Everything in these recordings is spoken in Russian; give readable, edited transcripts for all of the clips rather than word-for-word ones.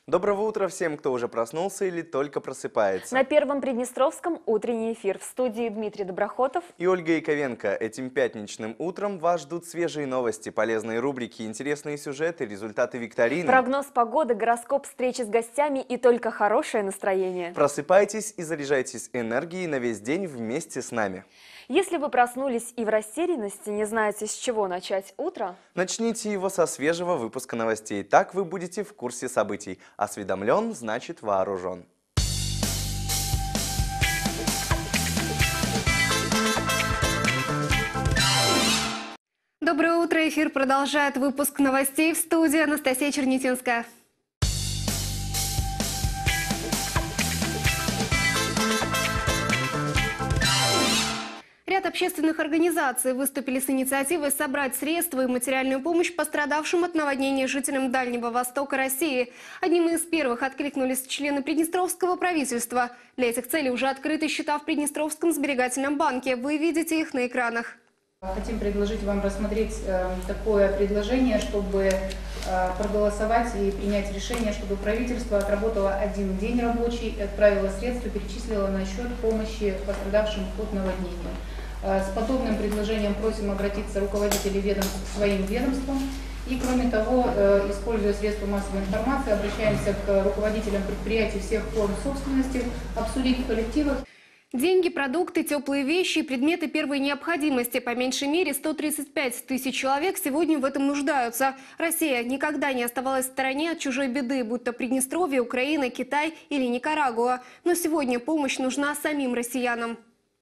Доброго утра всем, кто уже проснулся или только просыпается. На Первом Приднестровском утренний эфир. В студии Дмитрий Доброхотов И Ольга Яковенко. Этим пятничным утром вас ждут свежие новости, полезные рубрики, интересные сюжеты, результаты викторины. Прогноз погоды, гороскоп, встречи с гостями и только хорошее настроение. Просыпайтесь и заряжайтесь энергией на весь день вместе с нами. Если вы проснулись и в растерянности, не знаете, с чего начать утро, Начните его со свежего выпуска новостей. Так вы будете в курсе событий. Осведомлен, значит вооружен. Доброе утро. Эфир продолжает выпуск новостей. В студии Анастасия Чернетинская. Ряд общественных организаций выступили с инициативой собрать средства и материальную помощь пострадавшим от наводнения жителям Дальнего Востока России. Одним из первых откликнулись члены Приднестровского правительства. Для этих целей уже открыты счета в Приднестровском сберегательном банке. Вы видите их на экранах. Хотим предложить вам рассмотреть такое предложение, чтобы проголосовать и принять решение, чтобы правительство отработало один день рабочий, отправило средства, перечислило на счет помощи пострадавшим от наводнения. С подобным предложением просим обратиться руководителей ведомств к своим ведомствам. И кроме того, используя средства массовой информации, обращаемся к руководителям предприятий всех форм собственности, обсудить в коллективах. Деньги, продукты, теплые вещи и предметы первой необходимости. По меньшей мере 135 тысяч человек сегодня в этом нуждаются. Россия никогда не оставалась в стороне от чужой беды, будь то Приднестровье, Украина, Китай или Никарагуа. Но сегодня помощь нужна самим россиянам.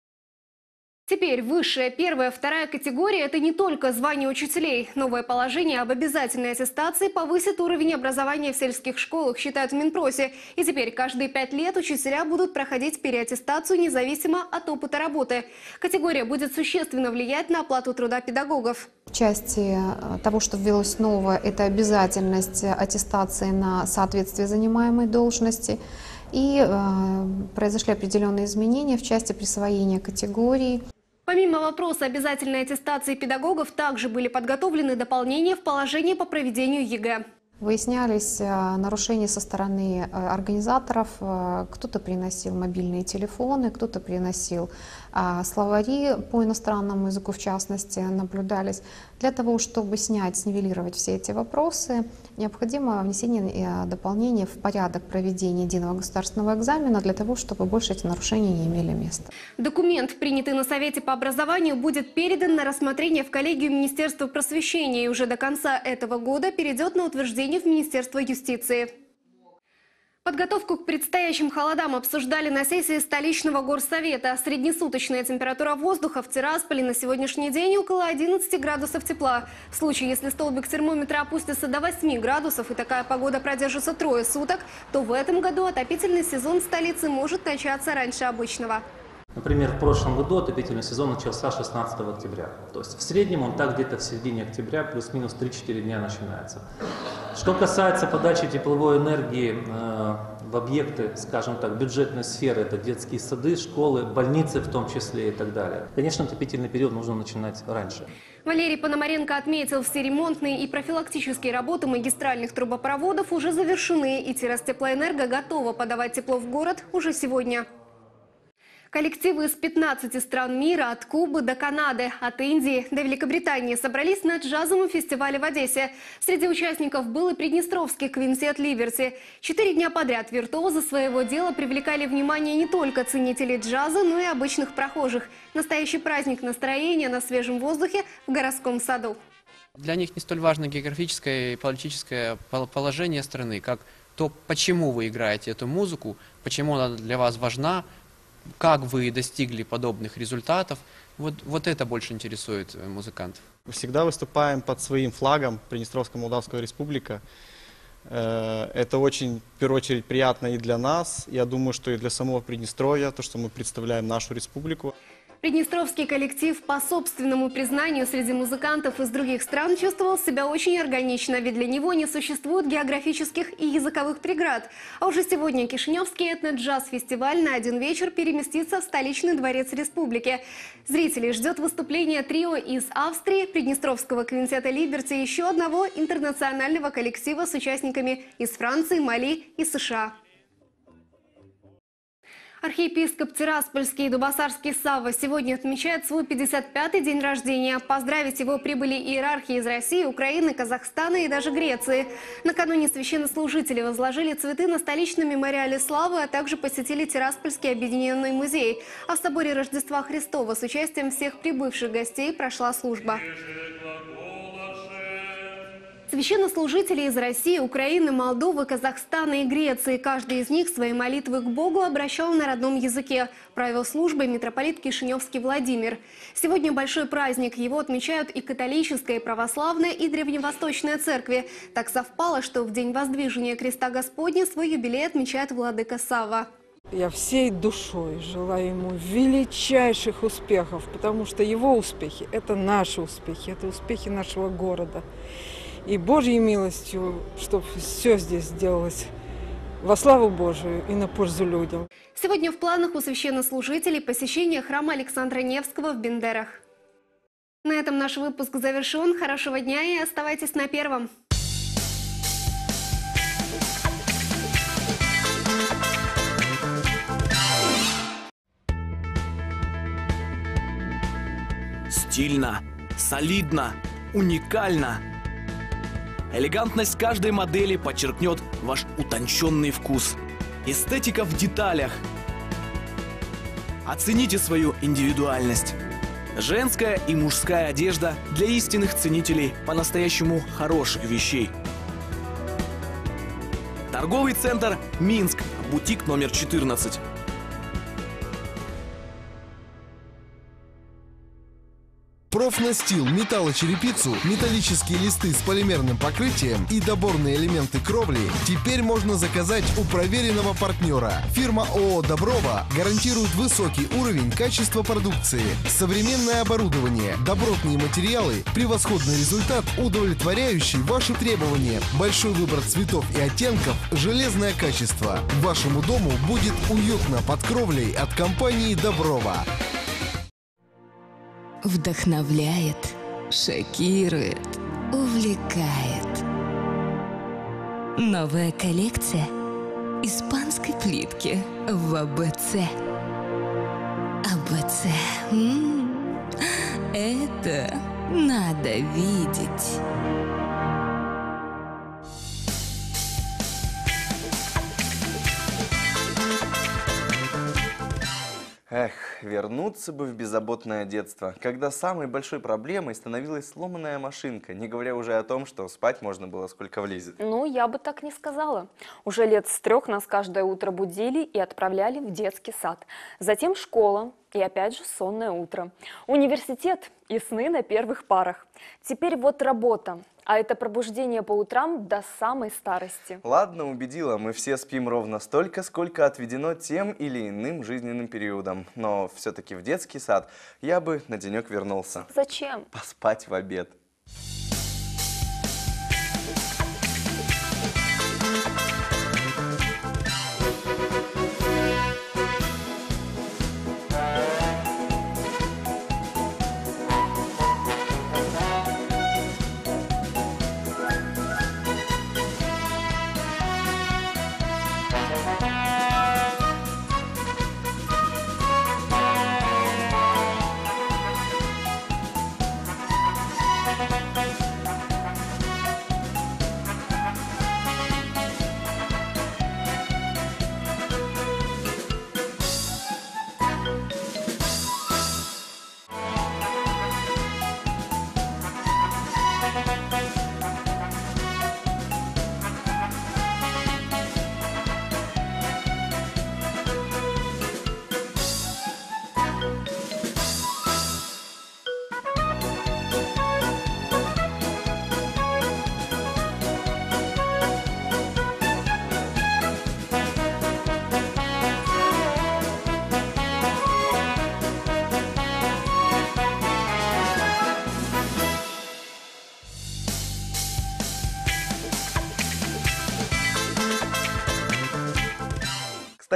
Теперь высшая, первая, вторая категория – это не только звание учителей. Новое положение об обязательной аттестации повысит уровень образования в сельских школах, считают в Минпросе. И теперь каждые 5 лет учителя будут проходить переаттестацию независимо от опыта работы. Категория будет существенно влиять на оплату труда педагогов. В части того, что ввелось новое, это обязательность аттестации на соответствие занимаемой должности. И произошли определенные изменения в части присвоения категорий. Помимо вопроса обязательной аттестации педагогов, также были подготовлены дополнения в положение по проведению ЕГЭ. Выяснялись нарушения со стороны организаторов. Кто-то приносил мобильные телефоны, кто-то приносил словари по иностранному языку, в частности, наблюдались. Для того, чтобы снять, снивелировать все эти вопросы, необходимо внесение дополнений в порядок проведения единого государственного экзамена, для того, чтобы больше эти нарушения не имели места. Документ, принятый на Совете по образованию, будет передан на рассмотрение в коллегию Министерства просвещения и уже до конца этого года перейдет на утверждение в Министерство юстиции. Подготовку к предстоящим холодам обсуждали на сессии столичного горсовета. Среднесуточная температура воздуха в Тирасполе на сегодняшний день около 11 градусов тепла. В случае, если столбик термометра опустится до 8 градусов и такая погода продержится трое суток, то в этом году отопительный сезон столицы может начаться раньше обычного. Например, в прошлом году отопительный сезон начался 16 октября. То есть в среднем он так где-то в середине октября, плюс-минус 3-4 дня начинается. Что касается подачи тепловой энергии в объекты, скажем так, бюджетной сферы, это детские сады, школы, больницы в том числе и так далее. Конечно, отопительный период нужно начинать раньше. Валерий Пономаренко отметил, все ремонтные и профилактические работы магистральных трубопроводов уже завершены, и Тирастеплоэнерго готова подавать тепло в город уже сегодня. Коллективы из 15 стран мира, от Кубы до Канады, от Индии до Великобритании собрались на джазовом фестивале в Одессе. Среди участников был и приднестровский квинтет «Либерти». 4 дня подряд виртуозы своего дела привлекали внимание не только ценителей джаза, но и обычных прохожих. Настоящий праздник настроения на свежем воздухе в городском саду. Для них не столь важно географическое и политическое положение страны, как то, почему вы играете эту музыку, почему она для вас важна, как вы достигли подобных результатов. Вот это больше интересует музыкантов. Всегда выступаем под своим флагом Приднестровская Молдавская Республика. Это очень, в первую очередь, приятно и для нас. Я думаю, что и для самого Приднестровья, то, что мы представляем нашу республику. Приднестровский коллектив, по собственному признанию, среди музыкантов из других стран чувствовал себя очень органично, ведь для него не существует географических и языковых преград. А уже сегодня Кишиневский этно-джаз-фестиваль на один вечер переместится в столичный дворец республики. Зрителей ждет выступление трио из Австрии, Приднестровского квинтета «Либерти» и еще одного интернационального коллектива с участниками из Франции, Мали и США. Архиепископ Тираспольский и Дубосарский Савва сегодня отмечает свой 55-й день рождения. Поздравить его прибыли иерархи из России, Украины, Казахстана и даже Греции. Накануне священнослужители возложили цветы на столичном мемориале славы, а также посетили Тираспольский объединенный музей. А в соборе Рождества Христова с участием всех прибывших гостей прошла служба. Священнослужители из России, Украины, Молдовы, Казахстана и Греции. Каждый из них свои молитвы к Богу обращал на родном языке. Правил службы митрополит Кишиневский Владимир. Сегодня большой праздник. Его отмечают и католическая, и православная, и древневосточная церкви. Так совпало, что в день воздвижения креста Господня свой юбилей отмечает владыка Савва. Я всей душой желаю ему величайших успехов, потому что его успехи – это наши успехи, это успехи нашего города. И Божьей милостью, чтобы все здесь сделалось во славу Божию и на пользу людям. Сегодня в планах у священнослужителей посещение храма Александра Невского в Бендерах. На этом наш выпуск завершен. Хорошего дня и оставайтесь на Первом. Стильно, солидно, уникально. Элегантность каждой модели подчеркнет ваш утонченный вкус. Эстетика в деталях. Оцените свою индивидуальность. Женская и мужская одежда для истинных ценителей по-настоящему хороших вещей. Торговый центр «Минск», бутик номер 14. Профнастил, металлочерепицу, металлические листы с полимерным покрытием и доборные элементы кровли теперь можно заказать у проверенного партнера. Фирма ООО «Доброва» гарантирует высокий уровень качества продукции, современное оборудование, добротные материалы, превосходный результат, удовлетворяющий ваши требования, большой выбор цветов и оттенков, железное качество. Вашему дому будет уютно под кровлей от компании «Доброва». Вдохновляет, шокирует, увлекает. Новая коллекция испанской плитки в АБЦ. АБЦ. Это надо видеть. Эх, вернуться бы в беззаботное детство, когда самой большой проблемой становилась сломанная машинка, не говоря уже о том, что спать можно было сколько влезет. Ну, я бы так не сказала. Уже лет с 3 нас каждое утро будили и отправляли в детский сад. Затем школа и опять же сонное утро. Университет и сны на первых парах. Теперь вот работа. А это пробуждение по утрам до самой старости. Ладно, убедила, мы все спим ровно столько, сколько отведено тем или иным жизненным периодом. Но все-таки в детский сад я бы на денек вернулся. Зачем? Поспать в обед.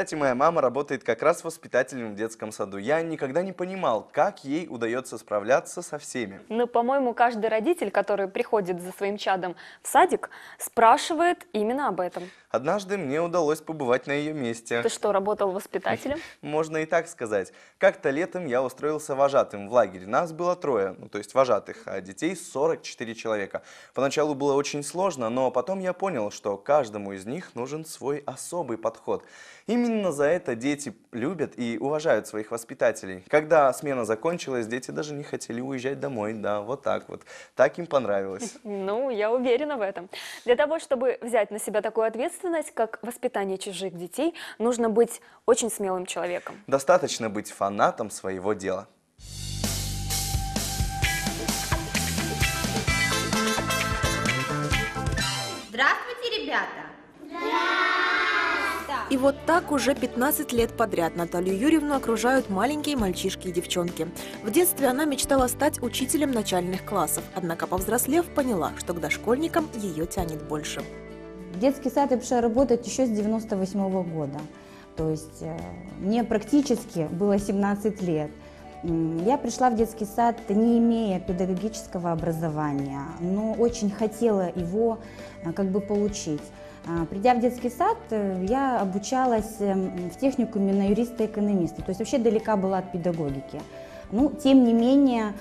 Кстати, моя мама работает как раз воспитателем в детском саду. Я никогда не понимал, как ей удается справляться со всеми. Но, по-моему, каждый родитель, который приходит за своим чадом в садик, спрашивает именно об этом. Однажды мне удалось побывать на ее месте. Ты что, работал воспитателем? Можно и так сказать. Как-то летом я устроился вожатым в лагере. Нас было 3, то есть вожатых, а детей 44 человека. Поначалу было очень сложно, но потом я понял, что каждому из них нужен свой особый подход. Именно за это дети любят и уважают своих воспитателей. Когда смена закончилась, дети даже не хотели уезжать домой. Да, вот так вот. Так им понравилось. Ну, я уверена в этом. Для того, чтобы взять на себя такую ответственность, как воспитание чужих детей, нужно быть очень смелым человеком. Достаточно быть фанатом своего дела. Здравствуйте, ребята! И вот так уже 15 лет подряд Наталью Юрьевну окружают маленькие мальчишки и девчонки. В детстве она мечтала стать учителем начальных классов, однако, повзрослев, поняла, что к дошкольникам ее тянет больше. В детский сад я пришла работать еще с 98-го года. То есть мне практически было 17 лет. Я пришла в детский сад, не имея педагогического образования, но очень хотела его получить. Придя в детский сад, я обучалась в техникуме на юриста-экономиста, то есть вообще далека была от педагогики. Ну, тем не менее,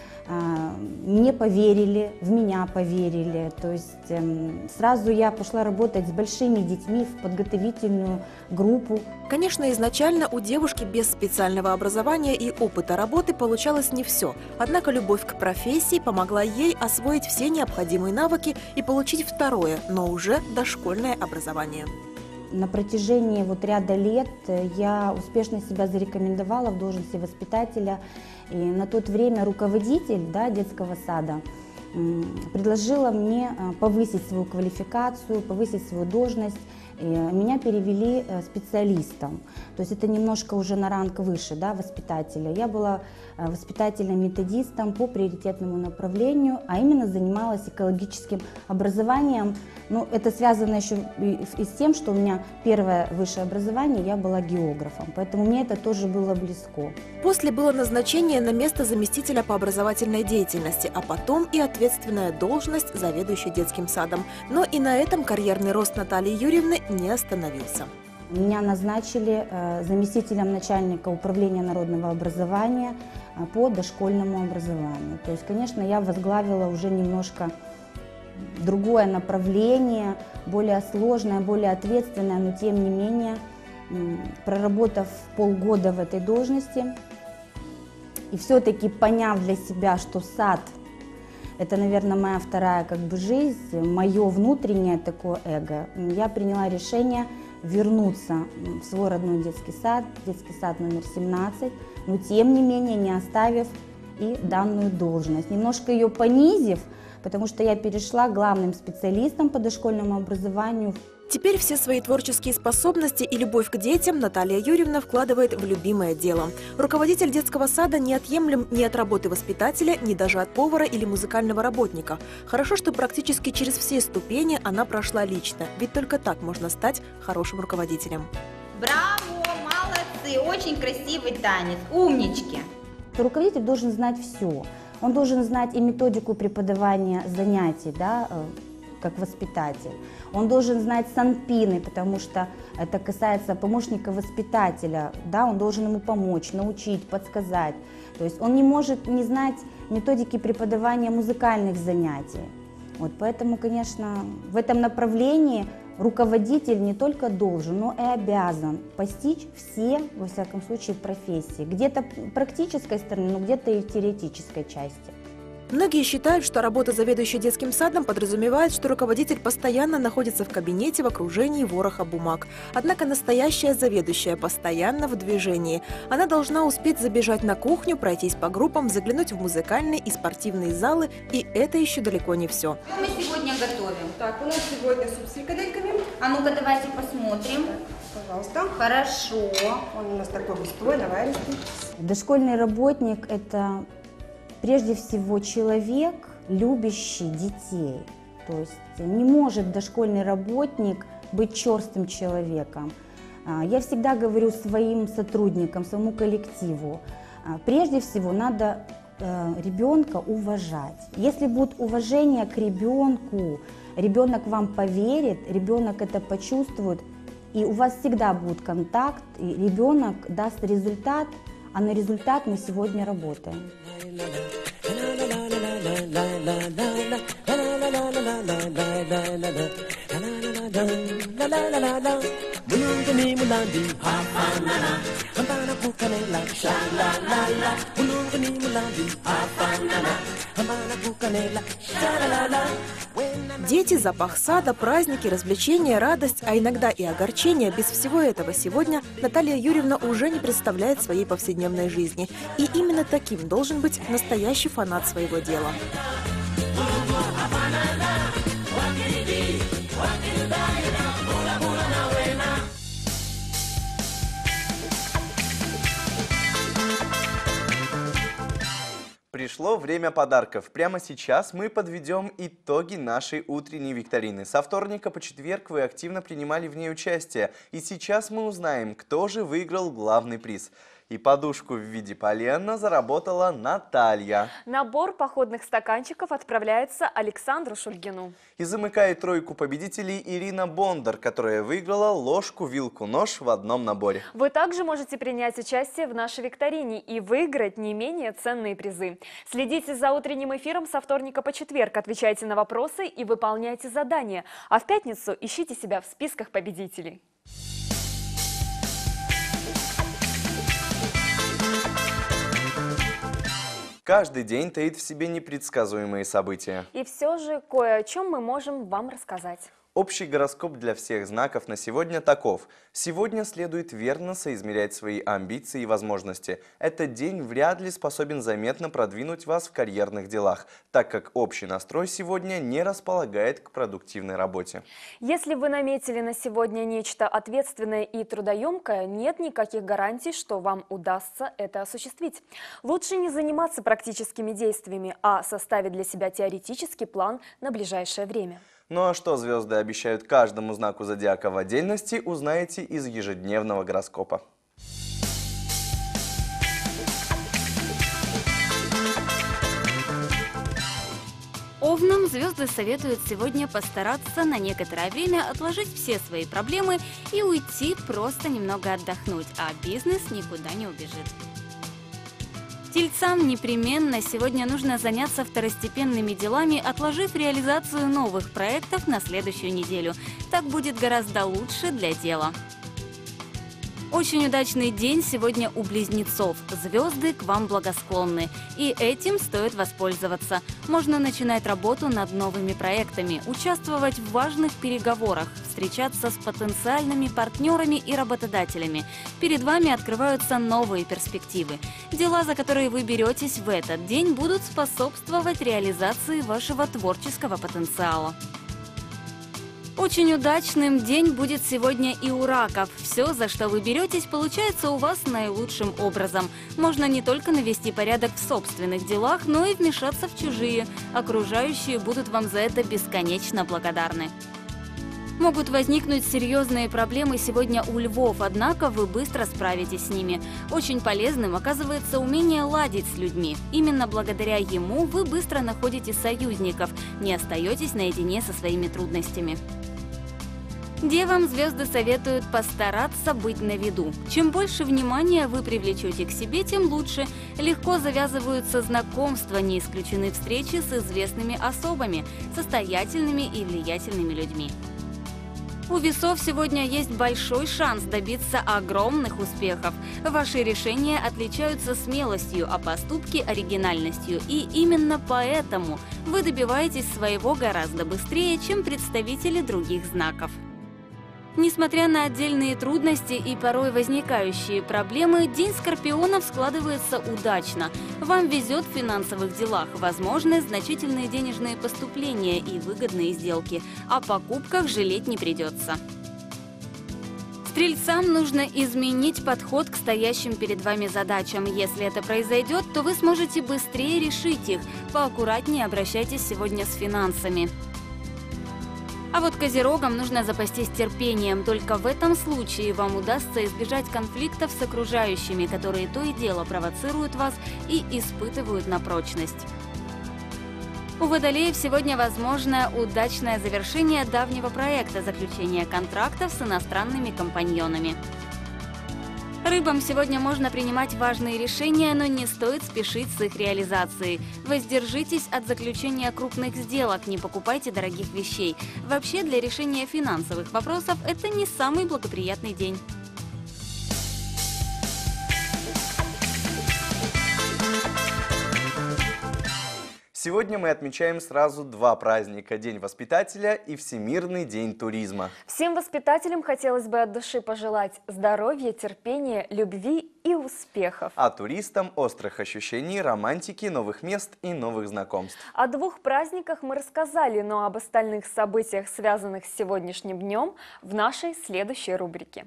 мне поверили, в меня поверили, то есть сразу я пошла работать с большими детьми в подготовительную группу. Конечно, изначально у девушки без специального образования и опыта работы получалось не все. Однако любовь к профессии помогла ей освоить все необходимые навыки и получить второе, но уже дошкольное образование. На протяжении ряда лет я успешно себя зарекомендовала в должности воспитателя. И на тот время руководитель детского сада предложила мне повысить свою квалификацию, повысить свою должность. И меня перевели специалистом. То есть это немножко уже на ранг выше воспитателя. Я была воспитателем-методистом по приоритетному направлению, а именно занималась экологическим образованием. Но это связано еще и с тем, что у меня первое высшее образование, я была географом, поэтому мне это тоже было близко. После было назначение на место заместителя по образовательной деятельности, а потом и ответственная должность заведующей детским садом. Но и на этом карьерный рост Натальи Юрьевны не остановился. Меня назначили заместителем начальника управления народного образования по дошкольному образованию. То есть, конечно, я возглавила уже немножко другое направление, более сложное, более ответственное, но тем не менее, проработав полгода в этой должности и все-таки поняв для себя, что сад – это, наверное, моя вторая жизнь, мое внутреннее такое эго, я приняла решение вернуться в свой родной детский сад номер 17, но тем не менее не оставив и данную должность, немножко ее понизив, потому что я перешла главным специалистом по дошкольному образованию. Теперь все свои творческие способности и любовь к детям Наталья Юрьевна вкладывает в любимое дело. Руководитель детского сада неотъемлем ни от работы воспитателя, ни даже от повара или музыкального работника. Хорошо, что практически через все ступени она прошла лично, ведь только так можно стать хорошим руководителем. Браво, молодцы, очень красивый танец, умнички. Руководитель должен знать все. Он должен знать и методику преподавания занятий, как воспитатель. Он должен знать санпины, потому что это касается помощника воспитателя. Он должен ему помочь, научить, подсказать. То есть он не может не знать методики преподавания музыкальных занятий. Поэтому, конечно, в этом направлении руководитель не только должен, но и обязан постичь все, во всяком случае, профессии. Где-то практической стороны, но где-то и теоретической части. Многие считают, что работа заведующей детским садом подразумевает, что руководитель постоянно находится в кабинете в окружении вороха бумаг. Однако настоящая заведующая постоянно в движении. Она должна успеть забежать на кухню, пройтись по группам, заглянуть в музыкальные и спортивные залы. И это еще далеко не все. Что мы сегодня готовим? Так, у нас сегодня суп с фрикадельками. А ну-ка давайте посмотрим. Пожалуйста. Хорошо. Он у нас такой густой, наваристый. Дошкольный работник – это прежде всего человек, любящий детей. То есть не может дошкольный работник быть черствым человеком. Я всегда говорю своим сотрудникам, своему коллективу, прежде всего надо ребенка уважать. Если будет уважение к ребенку, ребенок вам поверит, ребенок это почувствует, и у вас всегда будет контакт, и ребенок даст результат, а на результат мы сегодня работаем. Дети, запах сада, праздники, развлечения, радость, а иногда и огорчение. Без всего этого сегодня Наталья Юрьевна уже не представляет своей повседневной жизни. И именно таким должен быть настоящий фанат своего дела. Пришло время подарков. Прямо сейчас мы подведем итоги нашей утренней викторины. Со вторника по четверг вы активно принимали в ней участие. И сейчас мы узнаем, кто же выиграл главный приз. И подушку в виде полена заработала Наталья. Набор походных стаканчиков отправляется Александру Шульгину. И замыкает тройку победителей Ирина Бондар, которая выиграла ложку, вилку, нож в одном наборе. Вы также можете принять участие в нашей викторине и выиграть не менее ценные призы. Следите за утренним эфиром со вторника по четверг, отвечайте на вопросы и выполняйте задания. А в пятницу ищите себя в списках победителей. Каждый день таит в себе непредсказуемые события. И все же кое о чем мы можем вам рассказать. Общий гороскоп для всех знаков на сегодня таков. Сегодня следует верно соизмерять свои амбиции и возможности. Этот день вряд ли способен заметно продвинуть вас в карьерных делах, так как общий настрой сегодня не располагает к продуктивной работе. Если вы наметили на сегодня нечто ответственное и трудоемкое, нет никаких гарантий, что вам удастся это осуществить. Лучше не заниматься практическими действиями, а составить для себя теоретический план на ближайшее время. Ну а что звезды обещают каждому знаку зодиака в отдельности, узнаете из ежедневного гороскопа. Овнам звезды советуют сегодня постараться на некоторое время отложить все свои проблемы и уйти просто немного отдохнуть, а бизнес никуда не убежит. Тельцам непременно сегодня нужно заняться второстепенными делами, отложив реализацию новых проектов на следующую неделю. Так будет гораздо лучше для дела. Очень удачный день сегодня у близнецов. Звезды к вам благосклонны. И этим стоит воспользоваться. Можно начинать работу над новыми проектами, участвовать в важных переговорах, встречаться с потенциальными партнерами и работодателями. Перед вами открываются новые перспективы. Дела, за которые вы беретесь в этот день, будут способствовать реализации вашего творческого потенциала. Очень удачным день будет сегодня и у раков. Все, за что вы беретесь, получается у вас наилучшим образом. Можно не только навести порядок в собственных делах, но и вмешаться в чужие. Окружающие будут вам за это бесконечно благодарны. Могут возникнуть серьезные проблемы сегодня у львов, однако вы быстро справитесь с ними. Очень полезным оказывается умение ладить с людьми. Именно благодаря ему вы быстро находите союзников, не остаетесь наедине со своими трудностями. Девам звезды советуют постараться быть на виду. Чем больше внимания вы привлечете к себе, тем лучше. Легко завязываются знакомства, не исключены встречи с известными особами, состоятельными и влиятельными людьми. У весов сегодня есть большой шанс добиться огромных успехов. Ваши решения отличаются смелостью, а поступки – оригинальностью. И именно поэтому вы добиваетесь своего гораздо быстрее, чем представители других знаков. Несмотря на отдельные трудности и порой возникающие проблемы, день скорпионов складывается удачно. Вам везет в финансовых делах, возможны значительные денежные поступления и выгодные сделки. О покупках жалеть не придется. Стрельцам нужно изменить подход к стоящим перед вами задачам. Если это произойдет, то вы сможете быстрее решить их. Поаккуратнее обращайтесь сегодня с финансами. А вот козерогам нужно запастись терпением. Только в этом случае вам удастся избежать конфликтов с окружающими, которые то и дело провоцируют вас и испытывают на прочность. У водолеев сегодня возможно удачное завершение давнего проекта заключения контрактов с иностранными компаньонами. Рыбам сегодня можно принимать важные решения, но не стоит спешить с их реализацией. Воздержитесь от заключения крупных сделок, не покупайте дорогих вещей. Вообще, для решения финансовых вопросов это не самый благоприятный день. Сегодня мы отмечаем сразу два праздника – День воспитателя и Всемирный день туризма. Всем воспитателям хотелось бы от души пожелать здоровья, терпения, любви и успехов. А туристам – острых ощущений, романтики, новых мест и новых знакомств. О двух праздниках мы рассказали, но об остальных событиях, связанных с сегодняшним днем, в нашей следующей рубрике.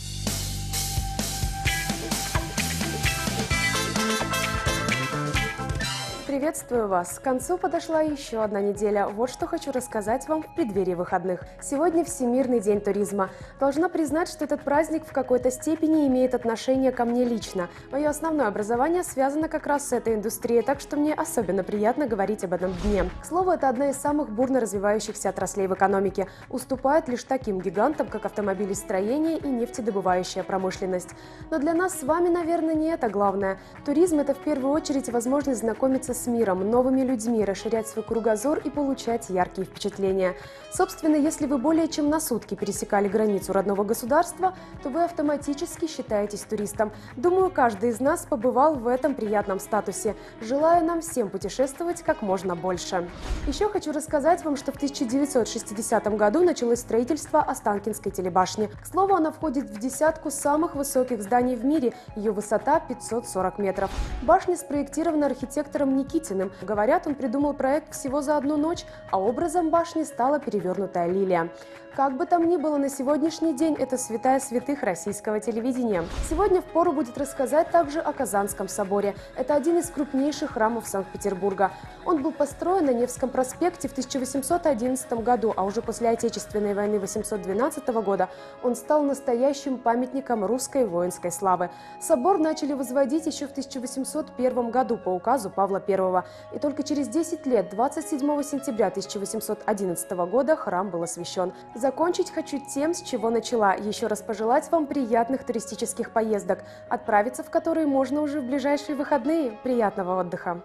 Приветствую вас! К концу подошла еще одна неделя. Вот что хочу рассказать вам в преддверии выходных. Сегодня Всемирный день туризма. Должна признать, что этот праздник в какой-то степени имеет отношение ко мне лично. Мое основное образование связано как раз с этой индустрией, так что мне особенно приятно говорить об этом дне. К слову, это одна из самых бурно развивающихся отраслей в экономике. Уступает лишь таким гигантам, как автомобилестроение и нефтедобывающая промышленность. Но для нас с вами, наверное, не это главное. Туризм – это в первую очередь возможность знакомиться с миром, новыми людьми, расширять свой кругозор и получать яркие впечатления. Собственно, если вы более чем на сутки пересекали границу родного государства, то вы автоматически считаетесь туристом. Думаю, каждый из нас побывал в этом приятном статусе. Желаю нам всем путешествовать как можно больше. Еще хочу рассказать вам, что в 1960 году началось строительство Останкинской телебашни. К слову, она входит в десятку самых высоких зданий в мире. Ее высота 540 метров. Башня спроектирована архитектором Никитиным. Говорят, он придумал проект всего за одну ночь, а образом башни стала перевернутая лилия. Как бы там ни было, на сегодняшний день это святая святых российского телевидения. Сегодня впору будет рассказать также о Казанском соборе. Это один из крупнейших храмов Санкт-Петербурга. Он был построен на Невском проспекте в 1811 году, а уже после Отечественной войны 1812 года он стал настоящим памятником русской воинской славы. Собор начали возводить еще в 1801 году по указу Павла I. И только через 10 лет, 27 сентября 1811 года, храм был освящен. Закончить хочу тем, с чего начала. Еще раз пожелать вам приятных туристических поездок, отправиться в которые можно уже в ближайшие выходные. Приятного отдыха!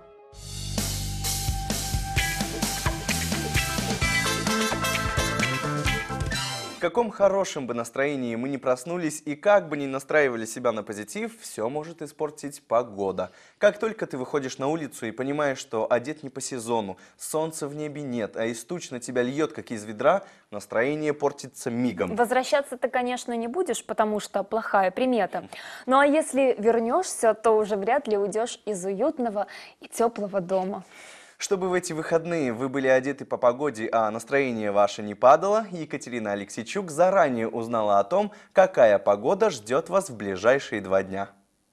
В каком хорошем бы настроении мы ни проснулись и как бы ни настраивали себя на позитив, все может испортить погода. Как только ты выходишь на улицу и понимаешь, что одет не по сезону, солнца в небе нет, а из туч на тебя льет, как из ведра, настроение портится мигом. Возвращаться ты, конечно, не будешь, потому что плохая примета. Ну а если вернешься, то уже вряд ли уйдешь из уютного и теплого дома. Чтобы в эти выходные вы были одеты по погоде, а настроение ваше не падало, Екатерина Алексейчук заранее узнала о том, какая погода ждет вас в ближайшие 2 дня.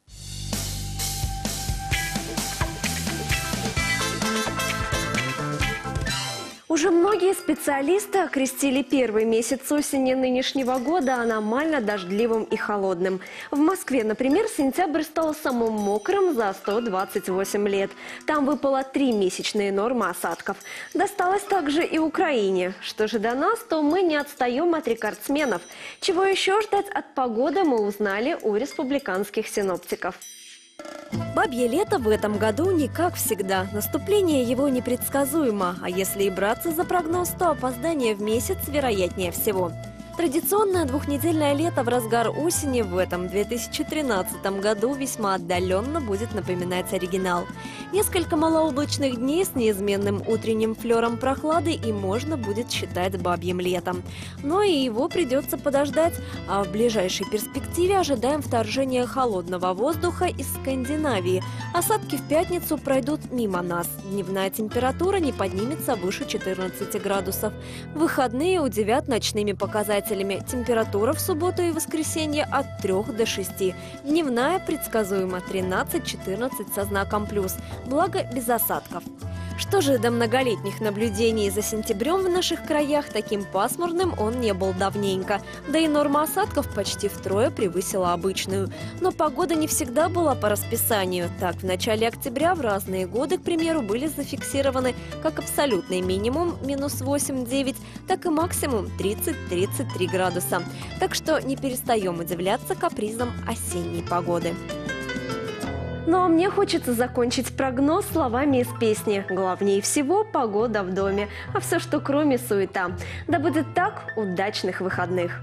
Уже многие специалисты окрестили первый месяц осени нынешнего года аномально дождливым и холодным. В Москве, например, сентябрь стал самым мокрым за 128 лет. Там выпало 3 месячные нормы осадков. Досталось также и Украине. Что же до нас, то мы не отстаем от рекордсменов. Чего еще ждать от погоды, мы узнали у республиканских синоптиков. Бабье лето в этом году не как всегда. Наступление его непредсказуемо, а если и браться за прогноз, то опоздание в месяц вероятнее всего. Традиционное двухнедельное лето в разгар осени в этом 2013 году весьма отдаленно будет напоминать оригинал. Несколько малооблачных дней с неизменным утренним флером прохлады и можно будет считать бабьим летом. Но и его придется подождать, а в ближайшей перспективе ожидаем вторжения холодного воздуха из Скандинавии. Осадки в пятницу пройдут мимо нас. Дневная температура не поднимется выше 14 градусов. Выходные удивят ночными показателями. Температура в субботу и воскресенье от 3 до 6. Дневная предсказуемо 13-14 со знаком плюс, благо без осадков. Что же до многолетних наблюдений за сентябрем в наших краях, таким пасмурным он не был давненько. Да и норма осадков почти втрое превысила обычную. Но погода не всегда была по расписанию. Так, в начале октября в разные годы, к примеру, были зафиксированы как абсолютный минимум минус 8-9, так и максимум 30-33 градуса. Так что не перестаем удивляться капризам осенней погоды. Ну а мне хочется закончить прогноз словами из песни. Главнее всего погода в доме, а все, что кроме, суета. Да будет так, удачных выходных!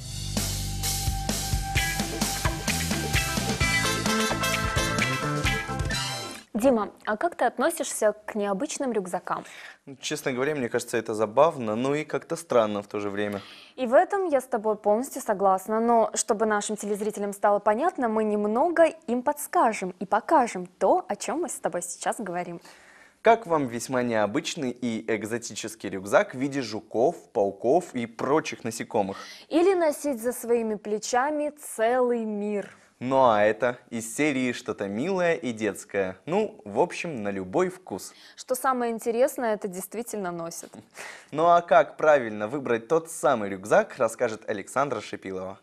Дима, а как ты относишься к необычным рюкзакам? Честно говоря, мне кажется, это забавно, но и как-то странно в то же время. И в этом я с тобой полностью согласна, но чтобы нашим телезрителям стало понятно, мы немного им подскажем и покажем то, о чем мы с тобой сейчас говорим. Как вам весьма необычный и экзотический рюкзак в виде жуков, пауков и прочих насекомых? Или носить за своими плечами целый мир. Ну а это из серии что-то милое и детское. Ну, в общем, на любой вкус. Что самое интересное, это действительно носят. Ну а как правильно выбрать тот самый рюкзак, расскажет Александра Шипилова.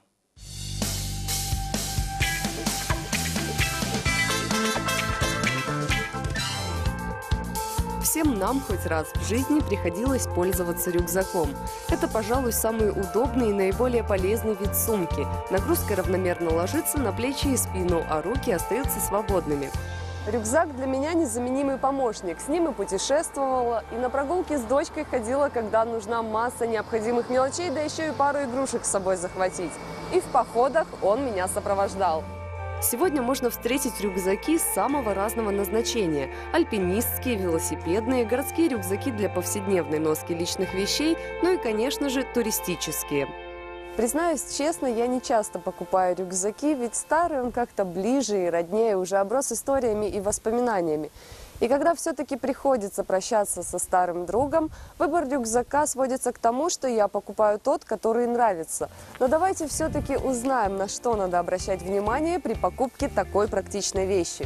Всем нам хоть раз в жизни приходилось пользоваться рюкзаком. Это, пожалуй, самый удобный и наиболее полезный вид сумки. Нагрузка равномерно ложится на плечи и спину, а руки остаются свободными. Рюкзак для меня незаменимый помощник. С ним и путешествовала, и на прогулки с дочкой ходила, когда нужна масса необходимых мелочей, да еще и пару игрушек с собой захватить. И в походах он меня сопровождал. Сегодня можно встретить рюкзаки самого разного назначения. Альпинистские, велосипедные, городские рюкзаки для повседневной носки личных вещей, ну и, конечно же, туристические. Признаюсь честно, я не часто покупаю рюкзаки, ведь старый он как-то ближе и роднее, уже оброс историями и воспоминаниями. И когда все-таки приходится прощаться со старым другом, выбор рюкзака сводится к тому, что я покупаю тот, который нравится. Но давайте все-таки узнаем, на что надо обращать внимание при покупке такой практичной вещи.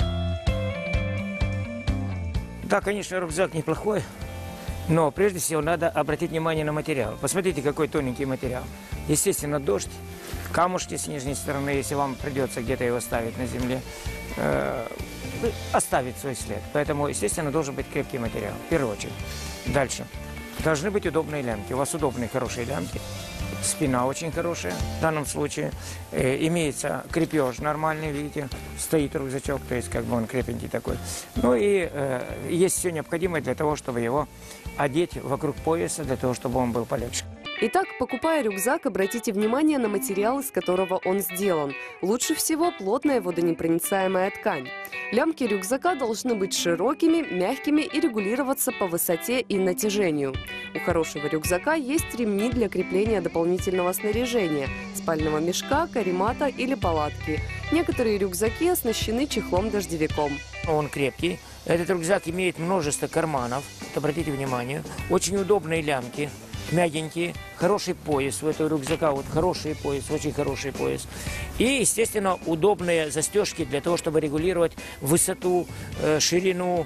Да, конечно, рюкзак неплохой, но прежде всего надо обратить внимание на материал. Посмотрите, какой тоненький материал. Естественно, дождь, камушки с нижней стороны, если вам придется где-то его ставить на земле, оставить свой след. Поэтому, естественно, должен быть крепкий материал, в первую очередь. Дальше. Должны быть удобные лямки. У вас удобные, хорошие лямки. Спина очень хорошая. В данном случае имеется крепеж нормальный, видите. Стоит рюкзачок, то есть как бы он крепенький такой. Ну и есть все необходимое для того, чтобы его одеть вокруг пояса, для того, чтобы он был полегче. Итак, покупая рюкзак, обратите внимание на материал, из которого он сделан. Лучше всего плотная водонепроницаемая ткань. Лямки рюкзака должны быть широкими, мягкими и регулироваться по высоте и натяжению. У хорошего рюкзака есть ремни для крепления дополнительного снаряжения – спального мешка, каремата или палатки. Некоторые рюкзаки оснащены чехлом-дождевиком. Он крепкий. Этот рюкзак имеет множество карманов. Обратите внимание. Очень удобные лямки. Мягенькие, хороший пояс у этого рюкзака, вот хороший пояс, очень хороший пояс. И, естественно, удобные застежки для того, чтобы регулировать высоту, ширину,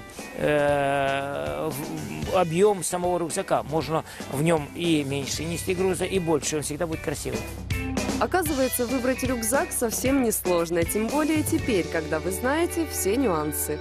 объем самого рюкзака. Можно в нем и меньше нести груза, и больше, он всегда будет красивым. Оказывается, выбрать рюкзак совсем несложно, тем более теперь, когда вы знаете все нюансы.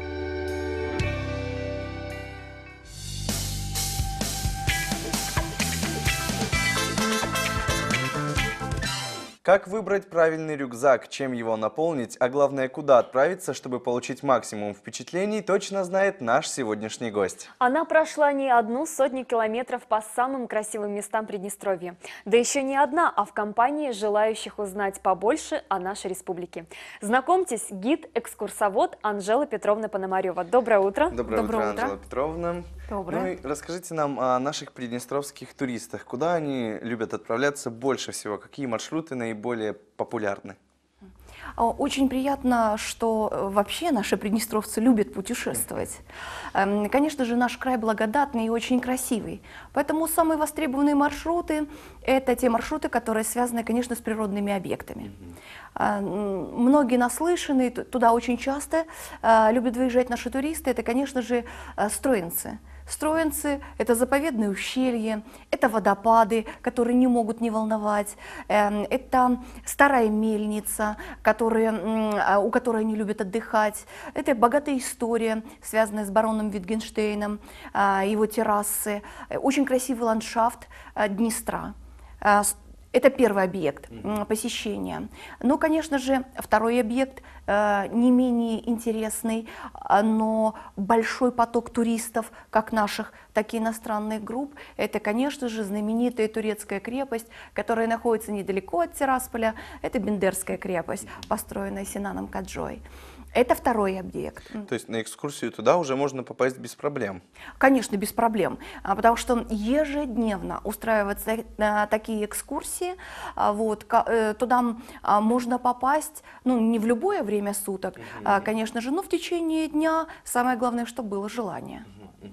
Как выбрать правильный рюкзак, чем его наполнить, а главное, куда отправиться, чтобы получить максимум впечатлений, точно знает наш сегодняшний гость. Она прошла не одну сотню километров по самым красивым местам Приднестровья. Да еще не одна, а в компании желающих узнать побольше о нашей республике. Знакомьтесь, гид-экскурсовод Анжела Петровна Пономарева. Доброе утро. Доброе утро, Анжела Петровна. Доброе. Ну и расскажите нам о наших приднестровских туристах. Куда они любят отправляться больше всего? Какие маршруты наиболее популярны? Очень приятно, что вообще наши приднестровцы любят путешествовать. Конечно же, наш край благодатный и очень красивый. Поэтому самые востребованные маршруты – это те маршруты, которые связаны, конечно, с природными объектами. Многие наслышаны, туда очень часто любят выезжать наши туристы. Это, конечно же, Строинцы. Строинцы – это заповедные ущелья, это водопады, которые не могут не волновать, это старая мельница, у которой они любят отдыхать, это богатая история, связанная с бароном Витгенштейном, его террасы, очень красивый ландшафт Днестра. Это первый объект посещения. Но, конечно же, второй объект не менее интересный, но большой поток туристов, как наших, так и иностранных групп. Это, конечно же, знаменитая турецкая крепость, которая находится недалеко от Тирасполя. Это Бендерская крепость, построенная Синаном Каджой. Это второй объект. То есть на экскурсию туда уже можно попасть без проблем? Конечно, без проблем, потому что ежедневно устраиваются такие экскурсии. Вот, туда можно попасть, ну, не в любое время суток, конечно же, но в течение дня. Самое главное, чтобы было желание.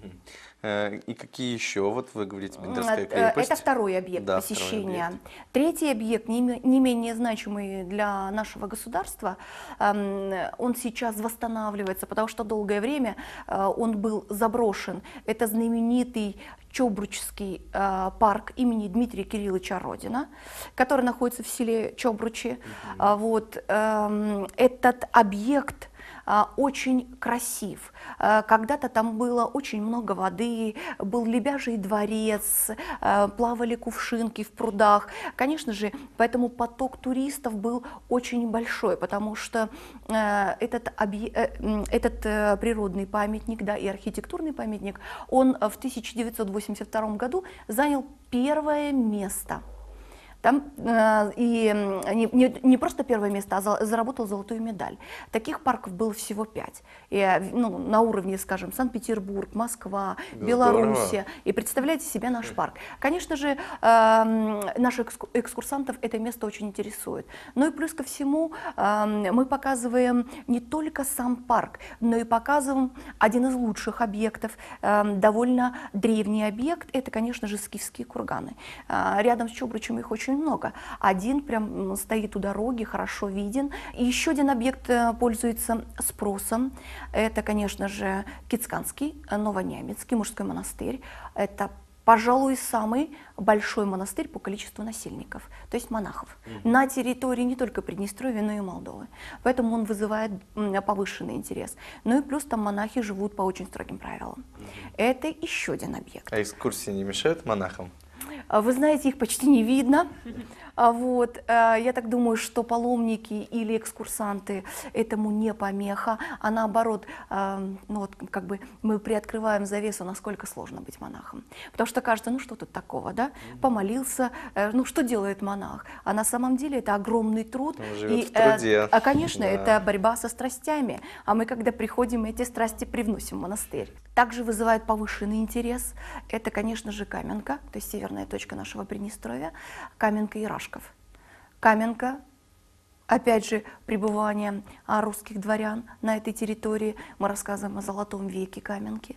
И какие еще? Вот вы говорите, Бендерская крепость. Это второй объект посещения. Объект. Третий объект, не менее значимый для нашего государства, он сейчас восстанавливается, потому что долгое время он был заброшен. Это знаменитый Чобручский парк имени Дмитрия Кирилловича Родина, который находится в селе Чобручи. Вот, этот объект очень красив. Когда-то там было очень много воды, был лебяжий дворец, плавали кувшинки в прудах. Конечно же, поэтому поток туристов был очень большой, потому что этот природный памятник, да, и архитектурный памятник, он в 1982 году занял первое место. Там и не просто первое место, а заработал золотую медаль. Таких парков было всего 5. И, ну, на уровне, скажем, Санкт-Петербург, Москва, Белоруссия. И представляете себе наш парк. Конечно же, наших экскурсантов это место очень интересует. Ну и плюс ко всему мы показываем не только сам парк, но и показываем один из лучших объектов, довольно древний объект. Это, конечно же, скифские курганы. Рядом с Чобручем их очень много. Один прям стоит у дороги, хорошо виден. И еще один объект пользуется спросом. Это, конечно же, Кицканский, Новонямецкий мужской монастырь. Это, пожалуй, самый большой монастырь по количеству насельников, то есть монахов, на территории не только Приднестровья, но и Молдовы. Поэтому он вызывает повышенный интерес. Ну и плюс там монахи живут по очень строгим правилам. Это еще один объект. А экскурсии не мешают монахам? Вы знаете, их почти не видно. Вот. Я так думаю, что паломники или экскурсанты этому не помеха, а наоборот, ну вот, как бы мы приоткрываем завесу, насколько сложно быть монахом. Потому что кажется, ну что тут такого, да? Помолился, ну что делает монах? А на самом деле это огромный труд. Он живет в труде. Конечно, это борьба со страстями. А мы, когда приходим, эти страсти привносим в монастырь. Также вызывает повышенный интерес. Это, конечно же, Каменка, то есть северная точка нашего Приднестровья, Каменка и Рашков. Каменка, опять же, пребывание русских дворян на этой территории. Мы рассказываем о золотом веке Каменки.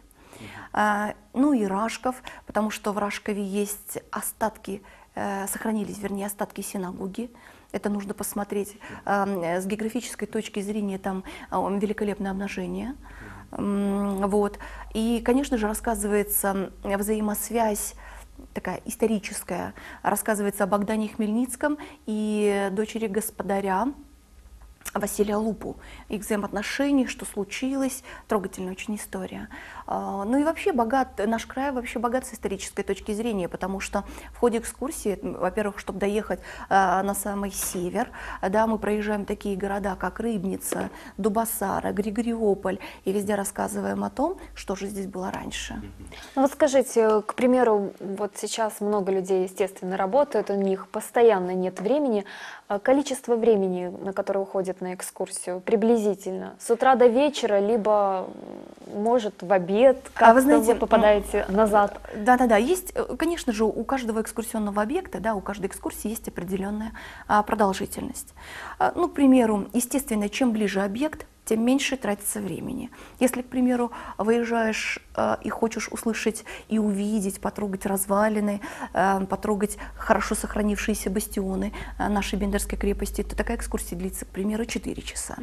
Ну и Рашков, потому что в Рашкове есть остатки, сохранились, вернее, остатки синагоги. Это нужно посмотреть. С географической точки зрения там великолепное обнажение. Вот. И, конечно же, рассказывается взаимосвязь такая историческая, рассказывается о Богдане Хмельницком и дочери господаря Василия Лупу, их взаимоотношений, что случилось, трогательная очень история. Ну и вообще наш край вообще богат с исторической точки зрения, потому что в ходе экскурсии, во-первых, чтобы доехать на самый север, да, мы проезжаем такие города, как Рыбница, Дубасара, Григориополь, и везде рассказываем о том, что же здесь было раньше. Ну вот скажите, к примеру, вот сейчас много людей, естественно, работают, у них постоянно нет времени. Количество времени, на которое уходит на экскурсию, приблизительно с утра до вечера, либо может, в обед, как вы знаете, попадаете назад? Да-да-да, есть, конечно же, у каждого экскурсионного объекта, да, у каждой экскурсии есть определенная продолжительность. Ну, к примеру, естественно, чем ближе объект, тем меньше тратится времени. Если, к примеру, выезжаешь и хочешь услышать и увидеть, потрогать развалины, потрогать хорошо сохранившиеся бастионы нашей Бендерской крепости, то такая экскурсия длится, к примеру, 4 часа.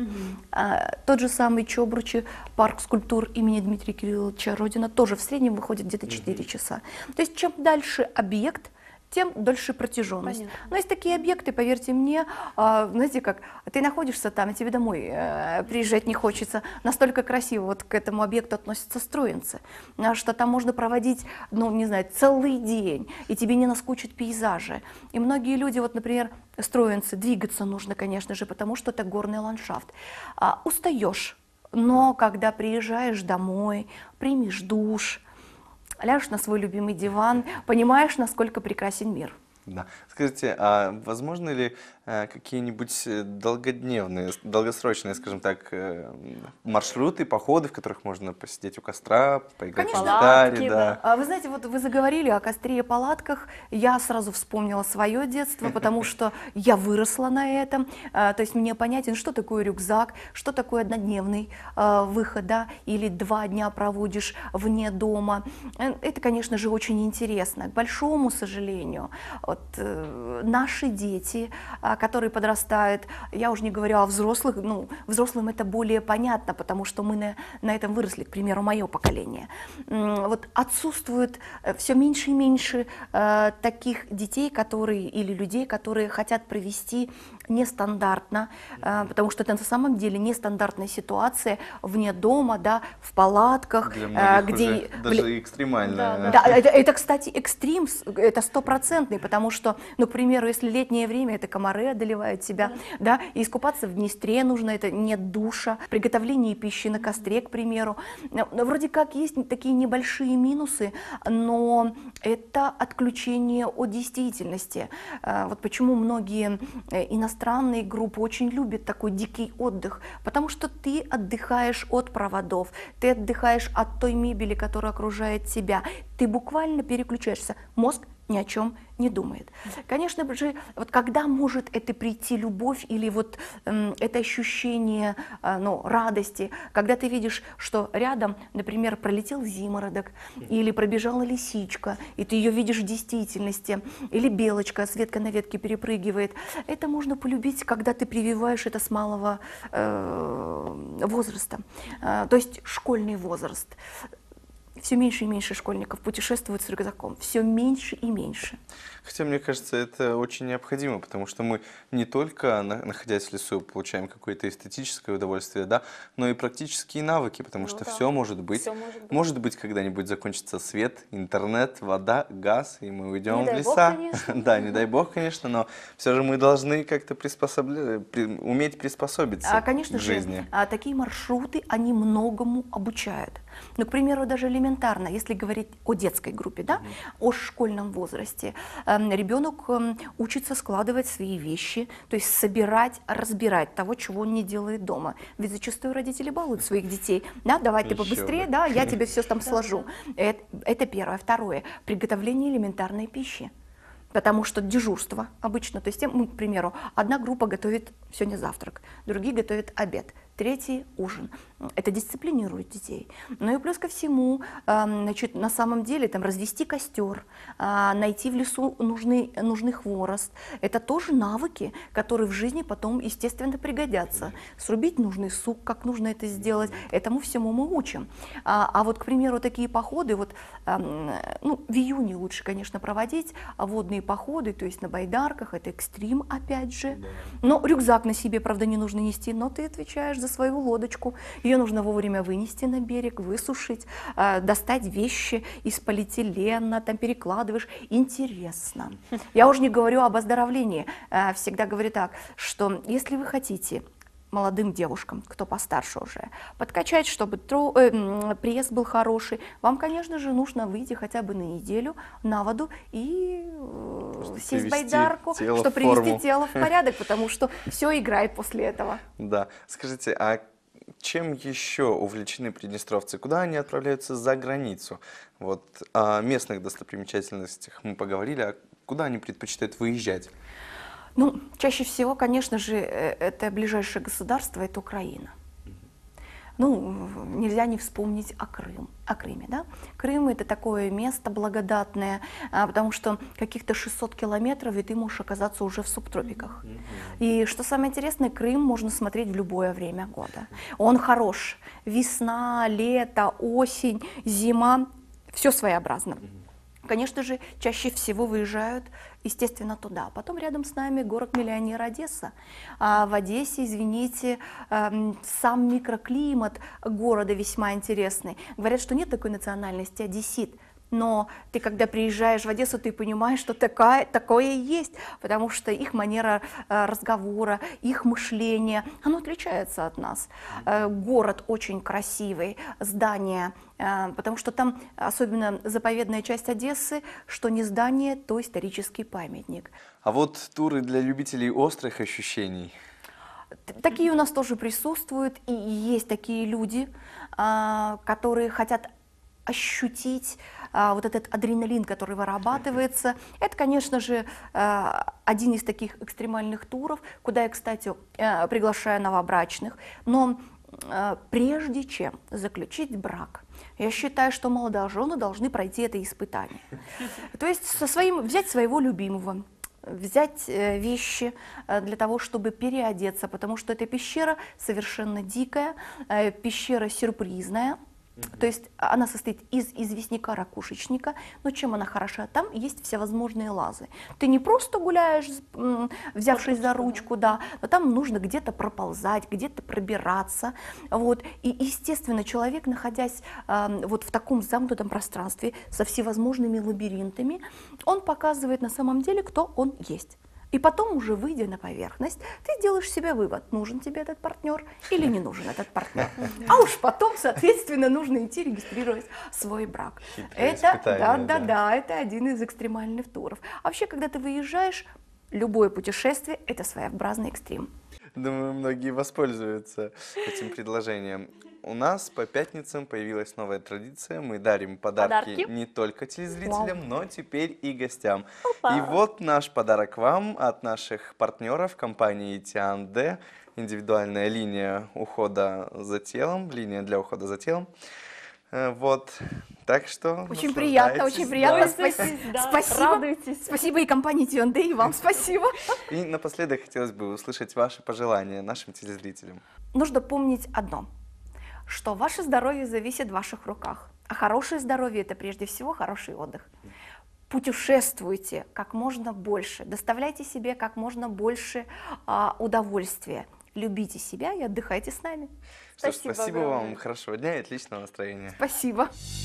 Тот же самый Чобручи, парк скульптур имени Дмитрия Кирилловича Родина, тоже в среднем выходит где-то 4 часа. То есть чем дальше объект, тем дольше протяженность. Понятно. Но есть такие объекты, поверьте мне, знаете как, ты находишься там, и тебе домой приезжать не хочется. Настолько красиво вот к этому объекту относятся строенцы, что там можно проводить, ну, не знаю, целый день, и тебе не наскучат пейзажи. И многие люди, вот, например, строенцы, двигаться нужно, конечно же, потому что это горный ландшафт. Устаешь, но когда приезжаешь домой, примешь душ, ляжешь на свой любимый диван, понимаешь, насколько прекрасен мир. Да. Скажите, а возможно ли какие-нибудь долгодневные, долгосрочные, скажем так, маршруты, походы, в которых можно посидеть у костра, поиграть в гитаре? Да. Вы знаете, вот вы заговорили о костре и палатках, я сразу вспомнила свое детство, потому что я выросла на этом, то есть мне понятен, что такое рюкзак, что такое однодневный выход, да, или 2 дня проводишь вне дома. Это, конечно же, очень интересно. К большому сожалению, вот, наши дети, которые подрастают, я уже не говорю о взрослых, ну, взрослым это более понятно, потому что мы на этом выросли, к примеру, мое поколение. Вот отсутствует все меньше и меньше таких детей, которые, или людей, которые хотят провести нестандартно, потому что это на самом деле нестандартная ситуация вне дома, да, в палатках, для многих где уже даже экстремально. Да, это, кстати, экстрим, это 100%, потому что, ну, к примеру, если летнее время, это комары одолевают тебя, да, и искупаться в Днестре нужно, это нет душа, приготовление пищи на костре, к примеру. Вроде как есть такие небольшие минусы, но это отключение от действительности. Вот почему многие иностранные группы очень любят такой дикий отдых, потому что ты отдыхаешь от проводов, ты отдыхаешь от той мебели, которая окружает тебя, ты буквально переключаешься, мозг ни о чем не думает. Конечно же, вот когда может это прийти любовь или вот это ощущение ну, радости, когда ты видишь, что рядом, например, пролетел зимородок или пробежала лисичка, и ты ее видишь в действительности, или белочка с ветки на ветке перепрыгивает, это можно полюбить, когда ты прививаешь это с малого возраста, то есть школьный возраст. Все меньше и меньше школьников путешествуют с рюкзаком, все меньше и меньше. Хотя, мне кажется, это очень необходимо, потому что мы не только, находясь в лесу, получаем какое-то эстетическое удовольствие, да, но и практические навыки, потому что все может быть. Может быть, когда-нибудь закончится свет, интернет, вода, газ, и мы уйдем в леса. Да, не дай бог, конечно, но все же мы должны как-то уметь приспособиться к жизни. Такие маршруты, они многому обучают. Ну, к примеру, даже элементарно, если говорить о детской группе, да, о школьном возрасте, ребенок учится складывать свои вещи, то есть собирать, разбирать того, чего он не делает дома. Ведь зачастую родители балуют своих детей. Да, давай ты побыстрее, да, я тебе все там сложу. Это первое. Второе. Приготовление элементарной пищи. Потому что дежурство обычно, то есть, к примеру, одна группа готовит сегодня завтрак, другие готовят обед, третий ужин. Это дисциплинирует детей. Ну и плюс ко всему, значит, на самом деле там развести костер, найти в лесу нужный хворост. Это тоже навыки, которые в жизни потом, естественно, пригодятся. Срубить нужный сук, как нужно это сделать, этому всему мы учим. А вот, к примеру, такие походы, вот, ну, в июне лучше, конечно, проводить водные походы, то есть на байдарках, это экстрим, опять же. Но рюкзак на себе, правда, не нужно нести, но ты отвечаешь за свою лодочку. Ее нужно вовремя вынести на берег, высушить, достать вещи из полиэтилена, там перекладываешь. Интересно. Я уже не говорю об оздоровлении. Всегда говорю так, что если вы хотите молодым девушкам, кто постарше уже, подкачать, чтобы пресс был хороший, вам, конечно же, нужно выйти хотя бы на неделю на воду и сесть в байдарку, чтобы привести тело в порядок, потому что все играет после этого. Да. Скажите, а чем еще увлечены приднестровцы? Куда они отправляются за границу? Вот о местных достопримечательностях мы поговорили, а куда они предпочитают выезжать? Ну, чаще всего, конечно же, это ближайшее государство, это Украина. Ну, нельзя не вспомнить о Крыме, да? Крым — это такое место благодатное, потому что каких-то 600 километров, и ты можешь оказаться уже в субтропиках. И что самое интересное, Крым можно смотреть в любое время года. Он хорош. Весна, лето, осень, зима, все своеобразно. Конечно же, чаще всего выезжают, естественно, туда. Потом рядом с нами город-миллионер Одесса. А в Одессе, извините, сам микроклимат города весьма интересный. Говорят, что нет такой национальности одессит. Но ты, когда приезжаешь в Одессу, ты понимаешь, что такое и есть, потому что их манера разговора, их мышление, оно отличается от нас. Город очень красивый, здания, потому что там, особенно заповедная часть Одессы, что не здание, то исторический памятник. А вот туры для любителей острых ощущений? Такие у нас тоже присутствуют, и есть такие люди, которые хотят ощутить вот этот адреналин, который вырабатывается. Это, конечно же, один из таких экстремальных туров, куда я, кстати, приглашаю новобрачных. Но прежде чем заключить брак, я считаю, что молодожены должны пройти это испытание. То есть взять своего любимого, взять вещи для того, чтобы переодеться, потому что эта пещера совершенно дикая, пещера сюрпризная. То есть она состоит из известняка, ракушечника, но чем она хороша? Там есть всевозможные лазы. Ты не просто гуляешь, взявшись за ручку, да, но там нужно где-то проползать, где-то пробираться. Вот. И, естественно, человек, находясь вот в таком замкнутом пространстве со всевозможными лабиринтами, он показывает на самом деле, кто он есть. И потом, уже выйдя на поверхность, ты делаешь себе вывод, нужен тебе этот партнер или не нужен этот партнер. А уж потом, соответственно, нужно идти регистрировать свой брак. Это, да, это один из экстремальных туров. А вообще, когда ты выезжаешь, любое путешествие – это своеобразный экстрим. Думаю, многие воспользуются этим предложением. У нас по пятницам появилась новая традиция. Мы дарим подарки не только телезрителям, но теперь и гостям. Опа. И вот наш подарок вам от наших партнеров компании Тиан-Д. Индивидуальная линия ухода за телом, линия для ухода за телом. Вот, так что очень приятно, спасибо. Радуйтесь. Спасибо и компании Тиан-Д, и вам спасибо. И напоследок хотелось бы услышать ваши пожелания нашим телезрителям. Нужно помнить одно, что ваше здоровье зависит в ваших руках, а хорошее здоровье – это прежде всего хороший отдых. Путешествуйте как можно больше, доставляйте себе как можно больше удовольствия. Любите себя и отдыхайте с нами. Спасибо вам, хорошего дня и отличного настроения. Спасибо.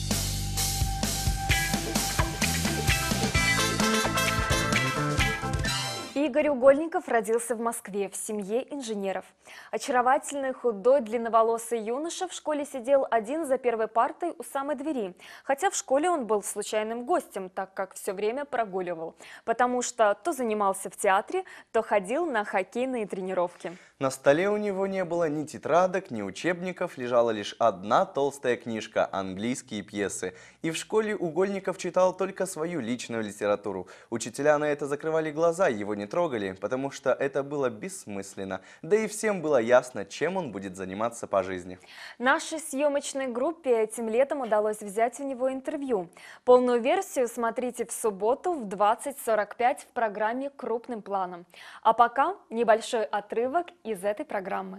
Игорь Угольников родился в Москве в семье инженеров. Очаровательный, худой, длинноволосый юноша в школе сидел один за первой партой у самой двери. Хотя в школе он был случайным гостем, так как все время прогуливал. Потому что то занимался в театре, то ходил на хоккейные тренировки. На столе у него не было ни тетрадок, ни учебников, лежала лишь одна толстая книжка «Английские пьесы». И в школе Угольников читал только свою личную литературу. Учителя на это закрывали глаза, его не трогали, потому что это было бессмысленно. Да и всем было ясно, чем он будет заниматься по жизни. Нашей съемочной группе этим летом удалось взять у него интервью. Полную версию смотрите в субботу в 20:45 в программе «Крупным планом». А пока небольшой отрывок из этой программы.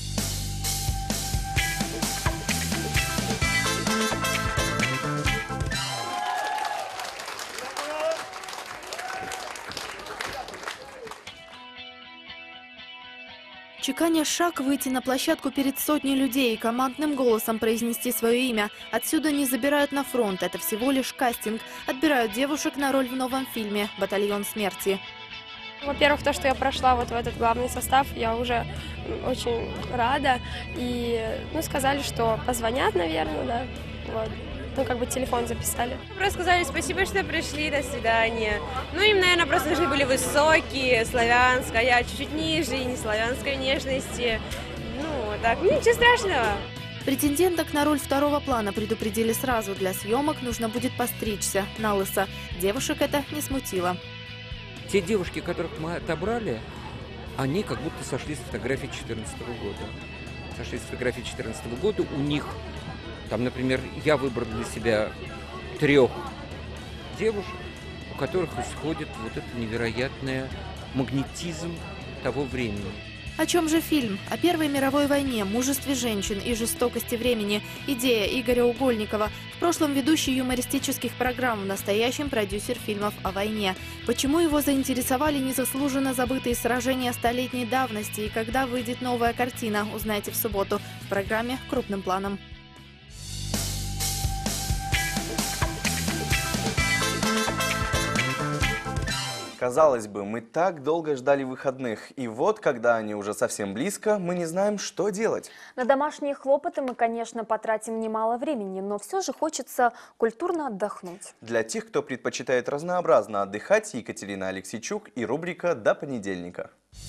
Чеканя шаг, выйти на площадку перед сотней людей и командным голосом произнести свое имя. Отсюда не забирают на фронт, это всего лишь кастинг. Отбирают девушек на роль в новом фильме «Батальон смерти». Во-первых, то, что я прошла вот в этот главный состав, я уже очень рада. И сказали, что позвонят, наверное, да. Вот. Как бы телефон записали. Просто сказали спасибо, что пришли, до свидания. Им, наверное, просто должны были высокие, славянская, я чуть-чуть ниже, и не славянской внешности. так. Ничего страшного. Претенденток на роль второго плана предупредили сразу. Для съемок нужно будет постричься на лысо. Девушек это не смутило. Те девушки, которых мы отобрали, они как будто сошли с фотографии 2014 года. Сошли с фотографии 2014 года. У них, там, например, я выбрал для себя 3 девушек, у которых исходит вот это невероятный магнетизм того времени. О чем же фильм? О Первой мировой войне, мужестве женщин и жестокости времени. Идея Игоря Угольникова. В прошлом ведущий юмористических программ, в настоящем продюсер фильмов о войне. Почему его заинтересовали незаслуженно забытые сражения столетней давности и когда выйдет новая картина, узнаете в субботу в программе «Крупным планом». Казалось бы, мы так долго ждали выходных, и вот, когда они уже совсем близко, мы не знаем, что делать. На домашние хлопоты мы, конечно, потратим немало времени, но все же хочется культурно отдохнуть. Для тех, кто предпочитает разнообразно отдыхать, Екатерина Алексейчук и рубрика «До понедельника».